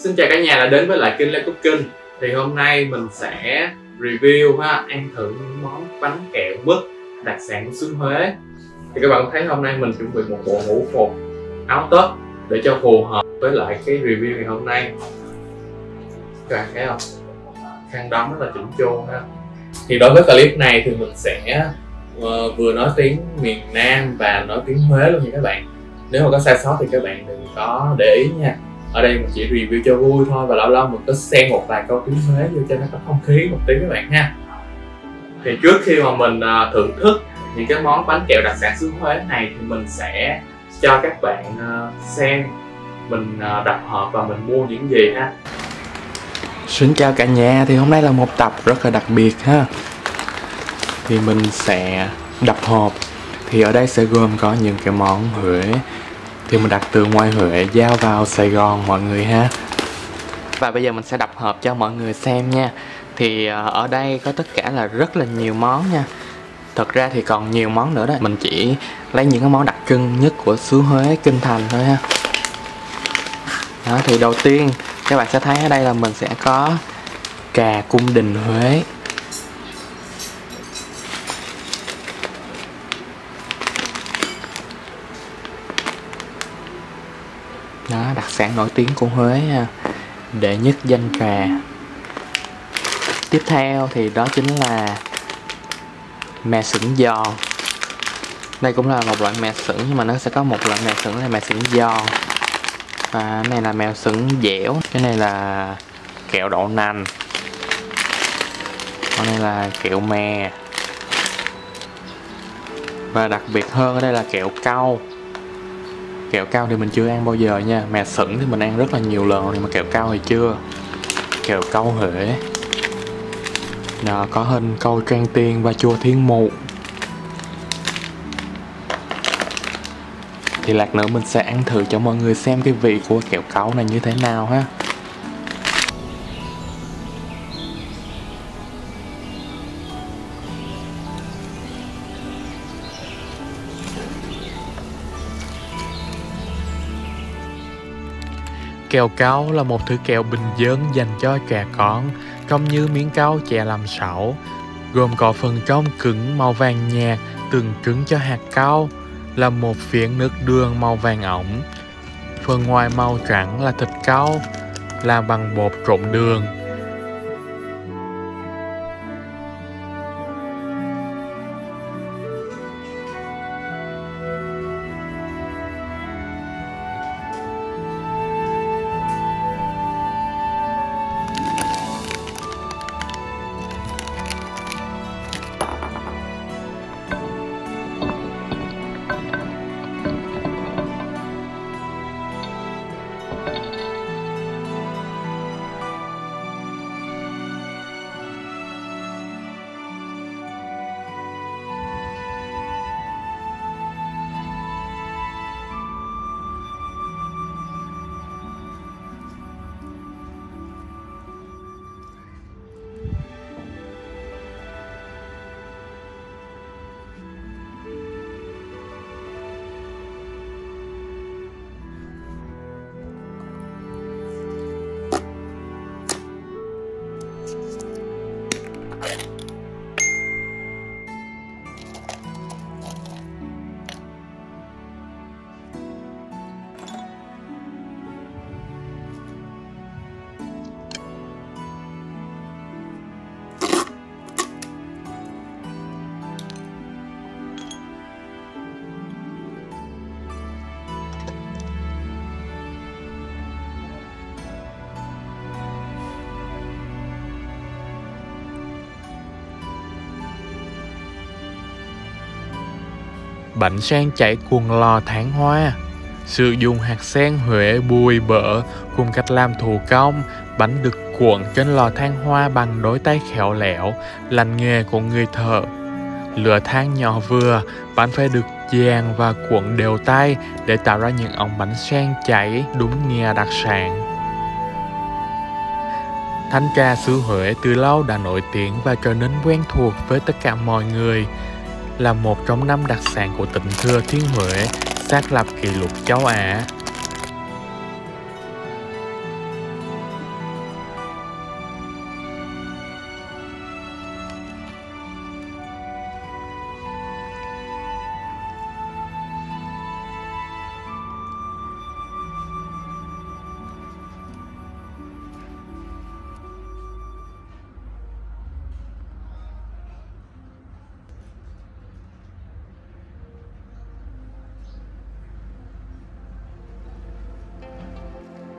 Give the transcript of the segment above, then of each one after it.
Xin chào cả nhà đã đến với lại kênh Lê Cooking. Thì hôm nay mình sẽ review ăn thử những món bánh kẹo mứt đặc sản của xứ Huế. Thì các bạn thấy hôm nay mình chuẩn bị một bộ ngũ phục áo tất để cho phù hợp với lại cái review ngày hôm nay. Các bạn thấy không? Khăn đóng rất là chỉnh chu ha. Thì đối với clip này thì mình sẽ vừa nói tiếng miền Nam và nói tiếng Huế luôn nha các bạn. Nếu mà có sai sót thì các bạn đừng có để ý nha. Ở đây mình chỉ review cho vui thôi, và lâu lâu mình có xen một vài câu tiếng Huế vô cho nó có không khí một tí các bạn ha. Thì trước khi mà mình thưởng thức những cái món bánh kẹo đặc sản xứ Huế này thì mình sẽ cho các bạn xem mình đặt hộp và mình mua những gì ha. Xin chào cả nhà, thì hôm nay là một tập rất là đặc biệt ha. Thì mình sẽ đập hộp. Thì ở đây sẽ gồm có những cái món Huế thì mình đặt từ ngoài Huế giao vào Sài Gòn mọi người ha. Và bây giờ mình sẽ đập hộp cho mọi người xem nha. Thì ở đây có tất cả là rất là nhiều món nha. Thật ra thì còn nhiều món nữa đó. Mình chỉ lấy những cái món đặc trưng nhất của xứ Huế, Kinh Thành thôi ha. Đó, thì đầu tiên các bạn sẽ thấy ở đây là mình sẽ có cà cung đình Huế. Đó, đặc sản nổi tiếng của Huế ha. Đệ nhất danh trà. Tiếp theo thì đó chính là mè sửng giòn. Đây cũng là một loại mè sửng, nhưng mà nó sẽ có một loại mè sửng là mè sửng giòn. Và cái này là mè sửng dẻo. Cái này là kẹo đậu nành. Cái này là kẹo mè. Và đặc biệt hơn ở đây là kẹo cau. Kẹo cau thì mình chưa ăn bao giờ nha. Mè sửng thì mình ăn rất là nhiều lần, nhưng mà kẹo cau thì chưa. Kẹo cau Huế. Đó, có hình câu Trang Tiên và chùa Thiên Mụ. Thì lát nữa mình sẽ ăn thử cho mọi người xem cái vị của kẹo cau này như thế nào ha. Kẹo cau là một thứ kẹo bình dân dành cho trẻ con, trông như miếng cau chè làm sảo, gồm có phần trong cứng màu vàng nhạt tượng trưng cho hạt cau, là một phiến nước đường màu vàng ỏng. Phần ngoài màu trắng là thịt cau, làm bằng bột trộn đường. Bánh sen chảy cuồng lò tháng hoa. Sử dụng hạt sen Huế bùi bở cùng cách làm thủ công. Bánh được cuộn trên lò than hoa bằng đôi tay khéo léo, lành nghề của người thợ. Lửa than nhỏ vừa, bánh phải được dàn và cuộn đều tay để tạo ra những ống bánh sen cháy đúng nghĩa đặc sản. Thanh trà xứ Huế từ lâu đã nổi tiếng và trở nên quen thuộc với tất cả mọi người. Là một trong 5 đặc sản của tỉnh Thừa Thiên Huế, xác lập kỷ lục châu Á.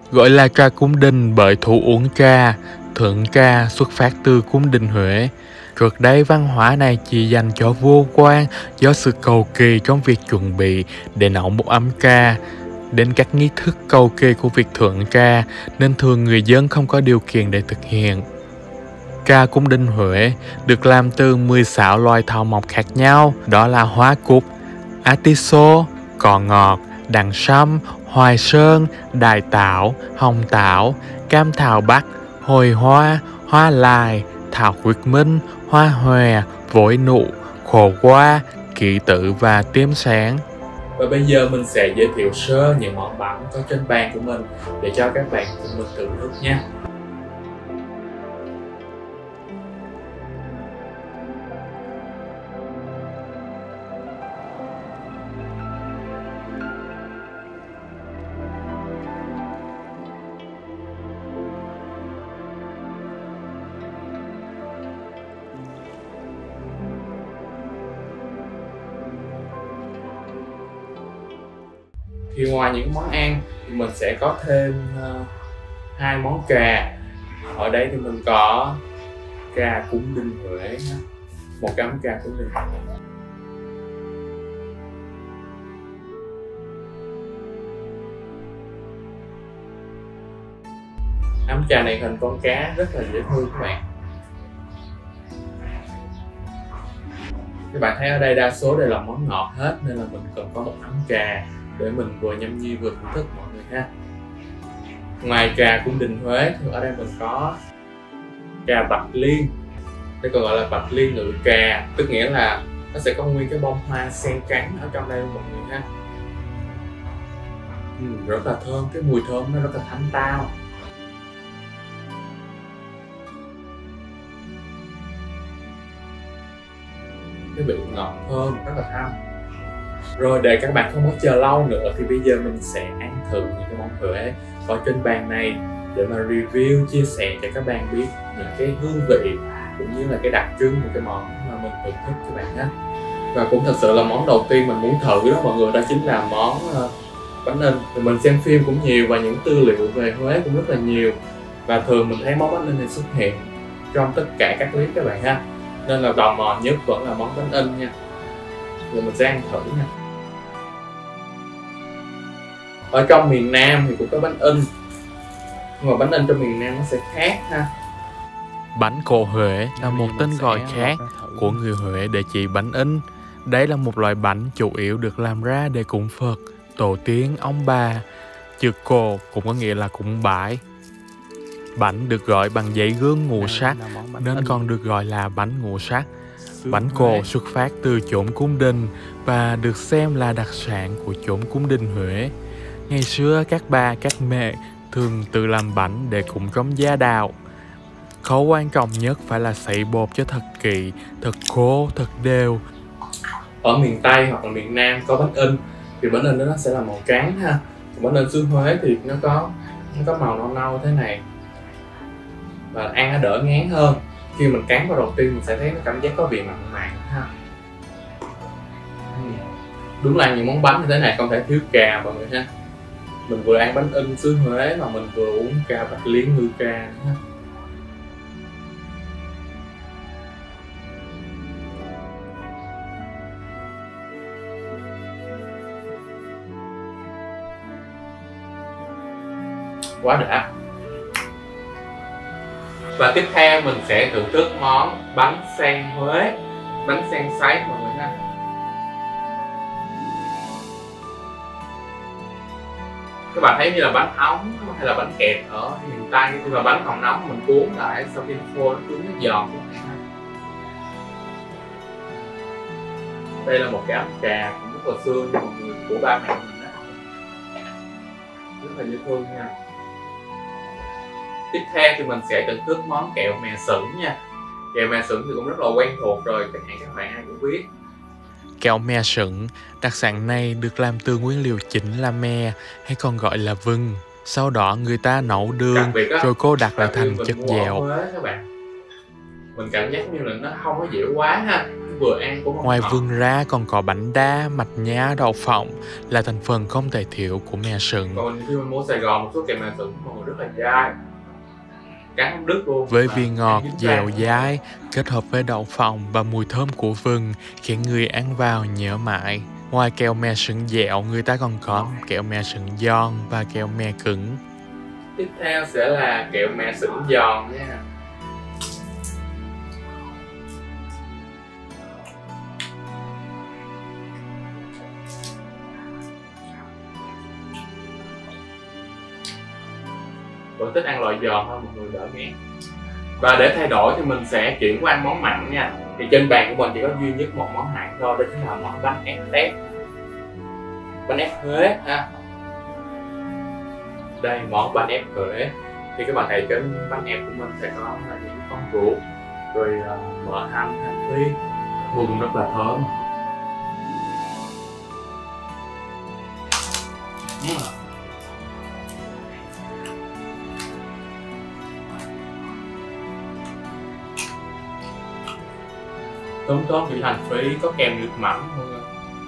Gọi là ca cung đình bởi thủ uống ca, thượng ca xuất phát từ cung đình Huế. Trước đây văn hóa này chỉ dành cho vua quan do sự cầu kỳ trong việc chuẩn bị để nấu một ấm ca. Đến các nghi thức cầu kỳ của việc thượng ca nên thường người dân không có điều kiện để thực hiện. Ca cung đình Huế được làm từ 16 loài thảo mộc khác nhau, đó là hoa cúc, atiso, cỏ ngọt, đằng sâm, hoài sơn, đại táo, hồng táo, cam thảo bắc, hồi hoa, hoa lài, thảo quyết minh, hoa hòe, vội nụ, khổ qua, kỵ tử và tiêm sáng. Và bây giờ mình sẽ giới thiệu sơ những món bánh có trên bàn của mình để cho các bạn cùng mình thưởng thức nha. Thì ngoài những món ăn thì mình sẽ có thêm 2 món cà. Ở đây thì mình có cà cung đình Huế, một cái ấm cà cung đình Huế. Ấm trà này hình con cá rất là dễ thương các bạn. Các bạn thấy ở đây đa số đều là món ngọt hết nên là mình cần có một ấm trà để mình vừa nhâm nhi vừa thưởng thức mọi người ha. Ngoài trà cung đình Huế thì ở đây mình có trà bạch liên, đây còn gọi là bạch liên ngự trà, tức nghĩa là nó sẽ có nguyên cái bông hoa sen trắng ở trong đây mọi người ha. Rất là thơm, cái mùi thơm nó rất là thanh tao. Cái vị ngọt thơm rất là thơm. Rồi để các bạn không có chờ lâu nữa thì bây giờ mình sẽ ăn thử những cái món Huế có trên bàn này để mà review, chia sẻ cho các bạn biết những cái hương vị cũng như là cái đặc trưng của cái món mà mình thưởng thức các bạn nhé. Và cũng thật sự là món đầu tiên mình muốn thử đó mọi người, đó chính là món bánh in. Thì mình xem phim cũng nhiều và những tư liệu về Huế cũng rất là nhiều, và thường mình thấy món bánh in này xuất hiện trong tất cả các clip các bạn ha, nên là tò mò nhất vẫn là món bánh in nha. Rồi mình sẽ ăn thử nha. Ở trong miền Nam thì cũng có bánh in, nhưng mà bánh in trong miền Nam nó sẽ khác ha. Bánh cổ Huế là một tên gọi khác của người Huế để chỉ bánh in. Đây là một loại bánh chủ yếu được làm ra để cúng Phật, tổ tiên, ông bà. Chữ cổ cũng có nghĩa là cúng bái. Bánh được gói bằng giấy gương ngũ sắc nên còn được gọi là bánh ngũ sắc. Bánh cổ xuất phát từ chốn cung đình và được xem là đặc sản của chốn cung đình Huế. Ngày xưa các bà, các mẹ thường tự làm bánh để cúng trong gia đạo. Khâu quan trọng nhất phải là sấy bột cho thật kỹ, thật khô, thật đều. Ở miền Tây hoặc là miền Nam có bánh in thì bánh in đó nó sẽ là màu trắng ha. Còn bánh in xứ Huế thì nó có màu nâu nâu thế này và ăn nó đỡ ngán hơn. Khi mình cắn vào đầu tiên mình sẽ thấy nó cảm giác có vị mặn mặn ha. Đúng là những món bánh như thế này không thể thiếu cà mọi người ha. Mình vừa ăn bánh in xứ Huế mà mình vừa uống cà bạch liên ngư trà nữa ha. Quá đã. Và tiếp theo mình sẽ thưởng thức món bánh sen Huế, bánh sen sấy mọi người ha. Các bạn thấy như là bánh ống hay là bánh kẹp ở miền Tây, khi mà bánh còn nóng mình cuốn lại sau khi khô nó cuốn nó giòn. Đây là một cái ấm trà cũng rất là xưa mọi người, của ba mẹ mình đó, rất là dễ thương nha. Tiếp theo thì mình sẽ thưởng thức món kẹo mè sửng nha. Kẹo mè sửng thì cũng rất là quen thuộc rồi, các bạn ai cũng biết. Kẹo mè sửng, đặc sản này được làm từ nguyên liệu chính là mè hay còn gọi là vừng. Sau đó người ta nấu đường rồi cô đặt lại thành chất dẻo. Các bạn, mình cảm giác như là nó không có dẻo quá ha, vừa ăn cũng không Ngoài ngọt. vườn ra còn có bánh đa, mạch nhá, đậu phộng là thành phần không thể thiếu của mè sừng. Còn khi mình mua Sài Gòn một số kẹo mè sừng mọi người rất là dai, cắn không đứt luôn. Với Và vị ngọt, ăn dính dẻo răng. dai kết hợp với đậu phộng và mùi thơm của vừng khiến người ăn vào nhớ mãi. Ngoài kẹo mè sừng dẻo, người ta còn có kẹo mè sừng giòn và kẹo mè cứng. Tiếp theo sẽ là kẹo mè sừng giòn nha. Tôi thích ăn loại giòn hơn, mọi người đỡ ngán. Và để thay đổi thì mình sẽ chuyển qua ăn món mặn nha. Thì trên bàn của mình chỉ có duy nhất một món mặn thôi, đó chính là món bánh ép tét, bánh ép Huế ha. Đây, món bánh ép Huế. Thì các bạn thấy trên bánh ép của mình sẽ có là những con ruột, rồi mỡ hành, hành phi, vừng rất là thơm. Thơm thơm vị hành phi, có kèm nước mắm mọi người.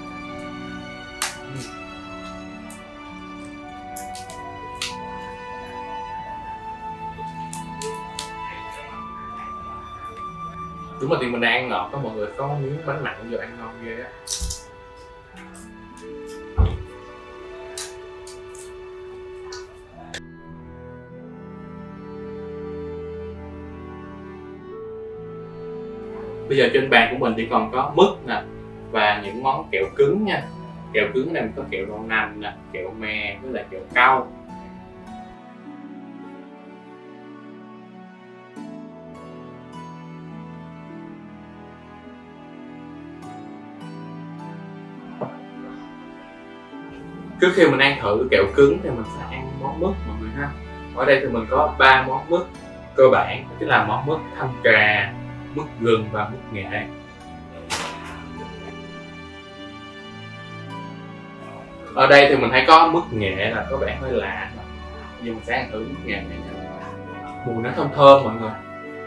Đúng là thì mình đang ăn ngọt đó mọi người, có miếng bánh mặn vô ăn ngon ghê á. Bây giờ trên bàn của mình chỉ còn có mứt nè và những món kẹo cứng nha. Kẹo cứng này có kẹo đậu nành nè, kẹo me với lại kẹo cau. Trước khi mình ăn thử kẹo cứng thì mình sẽ ăn món mứt mọi người ha. Ở đây thì mình có 3 món mứt cơ bản, tức là món mứt thanh trà, mứt gừng và mứt nghệ. Ở đây thì mình thấy có mứt nghệ là có vẻ hơi lạ, nhưng mình sẽ ăn thử mứt nghệ này nha. Mùi nó thơm thơm mọi người.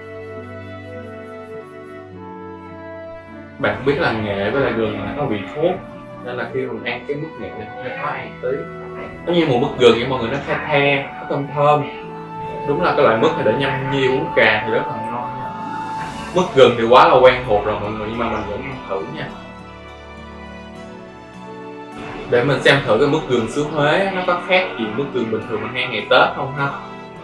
Bạn không biết là nghệ với lại gừng là có vị thuốc, nên là khi mình ăn cái mứt nghệ này nó khó ăn tí. Nó như mùi mứt gừng vậy mọi người, nó the the, nó thơm thơm. Đúng là cái loại mứt này để nhâm nhi uống trà thì rất là ngon nha. Mứt gừng thì quá là quen thuộc rồi mọi người, nhưng mà mình vẫn ăn thử nha. Để mình xem thử cái mứt gừng xứ Huế nó có khác gì mứt gừng bình thường mình ăn ngày Tết không ha.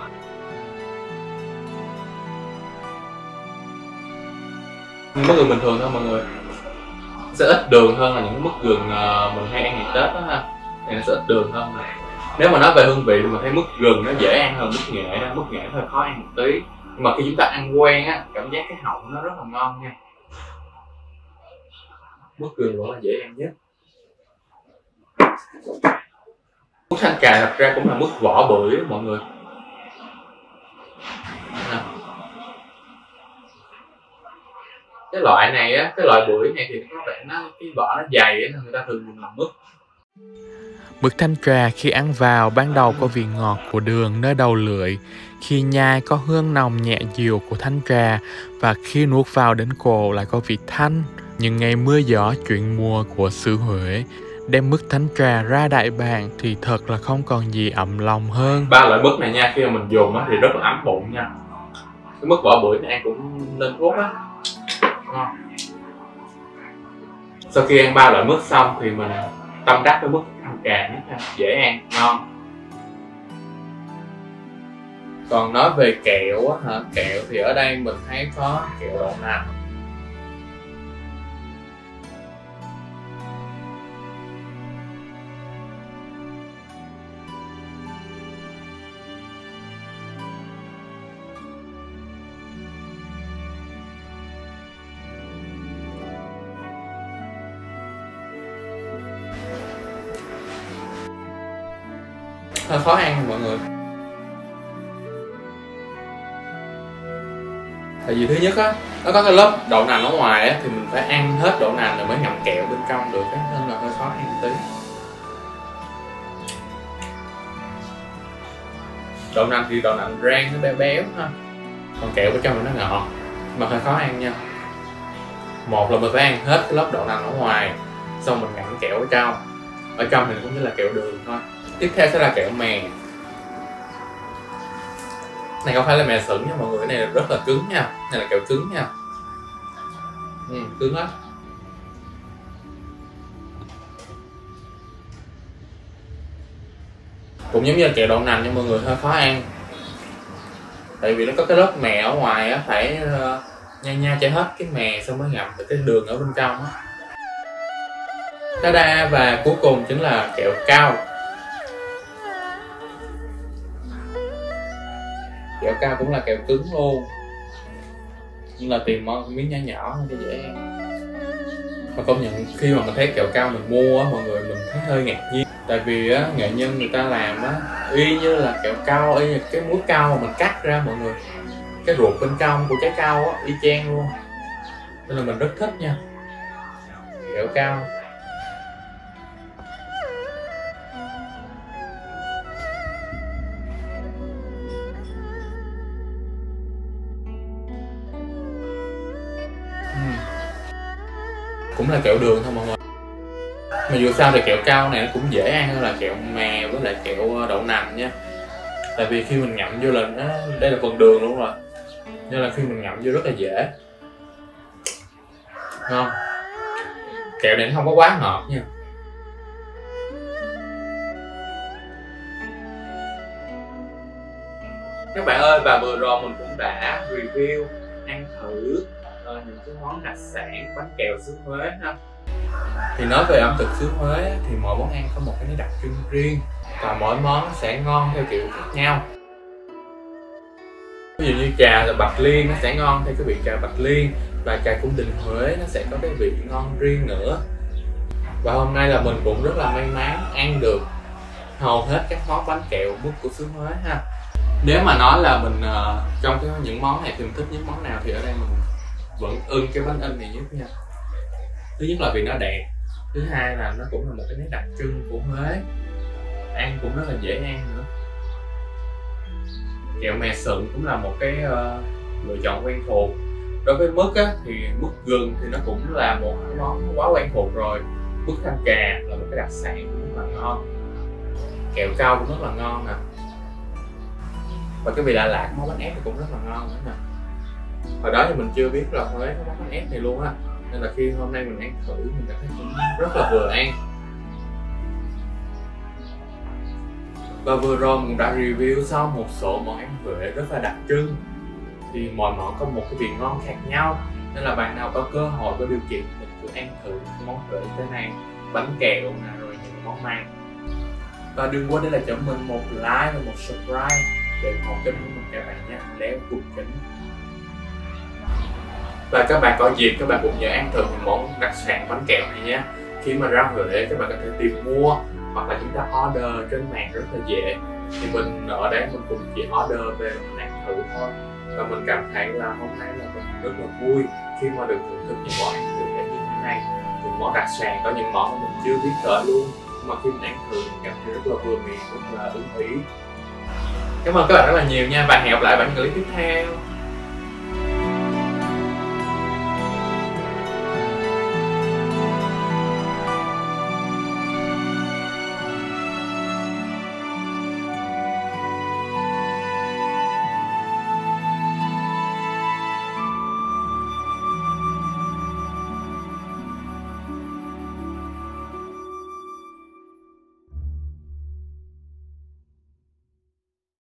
Mứt gừng bình thường thôi mọi người, sẽ ít đường hơn là những cái mứt gừng mình hay ăn ngày Tết đó ha. Này nó sẽ ít đường hơn nè. Nếu mà nói về hương vị thì mình thấy mứt gừng nó dễ ăn hơn mứt nghệ đó. Mứt nghệ hơi khó ăn một tí, nhưng mà khi chúng ta ăn quen á, cảm giác cái họng nó rất là ngon nha. Mứt gừng vẫn là dễ ăn nhất. Mứt thanh trà thật ra cũng là mứt vỏ bưởi đó, mọi người. Cái loại này á, cái loại bưởi này thì có vẻ nó cái vỏ nó dày á, nên người ta thường dùng làm mứt. Mứt thanh trà khi ăn vào ban đầu có vị ngọt của đường nơi đầu lưỡi, khi nhai có hương nồng nhẹ dịu của thanh trà, và khi nuốt vào đến cổ lại có vị thanh. Nhưng ngày mưa gió chuyển mùa của xứ Huế, đem mứt thanh trà ra đại bàng thì thật là không còn gì ấm lòng hơn. 3 loại mứt này nha, khi mà mình dùng á thì rất là ấm bụng nha. Cái mứt vỏ bưởi này ăn cũng lên thuốc á, ngon. Sau khi ăn 3 loại mứt xong thì mình tâm đắc với mứt thanh trà nhất ha, dễ ăn, ngon. Còn nói về kẹo á hả, kẹo thì ở đây mình thấy có kẹo đậu nành, hơi khó ăn mọi người. Tại vì thứ nhất á, nó có cái lớp đậu nành ở ngoài á, thì mình phải ăn hết đậu nành rồi mới ngậm kẹo bên trong được á, nên là hơi khó ăn tí. Đậu nành thì đậu nành rang nó béo béo ha, còn kẹo bên trong thì nó ngọt, mà hơi khó ăn nha. Một là mình phải ăn hết cái lớp đậu nành ở ngoài, xong mình ngậm kẹo ở trong thì cũng chỉ là kẹo đường thôi. Tiếp theo sẽ là kẹo mè. Này không phải là mè sửng nha mọi người, cái này rất là cứng nha, này là kẹo cứng nha. Cứng lắm. Cũng giống như là kẹo đậu nành nhưng mọi người hơi khó ăn, tại vì nó có cái lớp mè ở ngoài á, phải nha cho hết cái mè xong mới ngậm được cái đường ở bên trong á. Ta-da, và cuối cùng chính là kẹo cao. Kẹo cao cũng là kẹo cứng luôn, nhưng là tìm miếng nhỏ nhỏ cho dễ ăn. Mà công nhận khi mà mình thấy kẹo cao mình mua á mọi người, mình thấy hơi ngạc nhiên, tại vì á nghệ nhân người ta làm á y như là kẹo cao, y như cái muối cao mà mình cắt ra mọi người, cái ruột bên trong của trái cao á y chang luôn, nên là mình rất thích nha kẹo cao. Cũng là kẹo đường thôi mọi người, mà dù sao thì kẹo cao này nó cũng dễ ăn hơn là kẹo mè với lại kẹo đậu nành nha. Tại vì khi mình ngậm vô là đây là phần đường luôn rồi, nên là khi mình ngậm vô rất là dễ. Không, kẹo này nó không có quá ngọt nha. Các bạn ơi, và vừa rồi mình cũng đã review, ăn thử những cái món đặc sản bánh kẹo xứ Huế ha. Thì nói về ẩm thực xứ Huế thì mỗi món ăn có một cái đặc trưng riêng, và mỗi món sẽ ngon theo kiểu khác nhau. Ví dụ như trà là Bạch Liên nó sẽ ngon theo cái vị trà Bạch Liên, và trà Cung Đình Huế nó sẽ có cái vị ngon riêng nữa. Và hôm nay là mình cũng rất là may mắn ăn được hầu hết các món bánh kẹo mứt của xứ Huế ha. Nếu mà nói là mình trong những món này thì mình thích những món nào, thì ở đây mình vẫn ưng cái bánh in này nhất nha. Thứ nhất là vì nó đẹp, thứ hai là nó cũng là một cái nét đặc trưng của Huế, ăn cũng rất là dễ ăn nữa. Kẹo mè sừng cũng là một cái lựa chọn quen thuộc. Đối với mứt á, thì mứt gừng thì nó cũng là một cái món quá quen thuộc rồi. Mứt thanh trà là một cái đặc sản cũng rất là ngon. Kẹo cao cũng rất là ngon nè. Và cái vị Đà Lạt món bánh ép thì cũng rất là ngon nữa nè. Hồi đó thì mình chưa biết là Huế có món bánh ép này luôn á, nên là khi hôm nay mình ăn thử mình cảm thấy cũng rất là vừa ăn. Và vừa rồi mình đã review xong một số món ăn Huế rất là đặc trưng. Thì mỗi món có một cái vị ngon khác nhau, nên là bạn nào có cơ hội, có điều kiện mình cứ ăn thử những món Huế như thế này, bánh kẹo nè, rồi những món măng. Và đừng quên để lại cho mình một like và một subscribe để ủng hộ kênh của mình các bạn nha. Léo Cung Kính. Và các bạn có dịp các bạn cũng nhớ ăn thử những món đặc sản bánh kẹo này nhé. Khi mà ra Huế các bạn có thể tìm mua hoặc là chúng ta order trên mạng rất là dễ. Thì mình ở đây mình cũng chỉ order về mình ăn thử thôi. Và mình cảm thấy là hôm nay là mình rất là vui khi mà được thưởng thức những món ăn Huế như thế này. Những món đặc sản, có những món mà mình chưa biết tới luôn, nhưng mà khi mình ăn thử mình cảm thấy rất là vừa miệng, rất là ưng ý. Cảm ơn các bạn rất là nhiều nha, và hẹn gặp lại ở bản clip tiếp theo.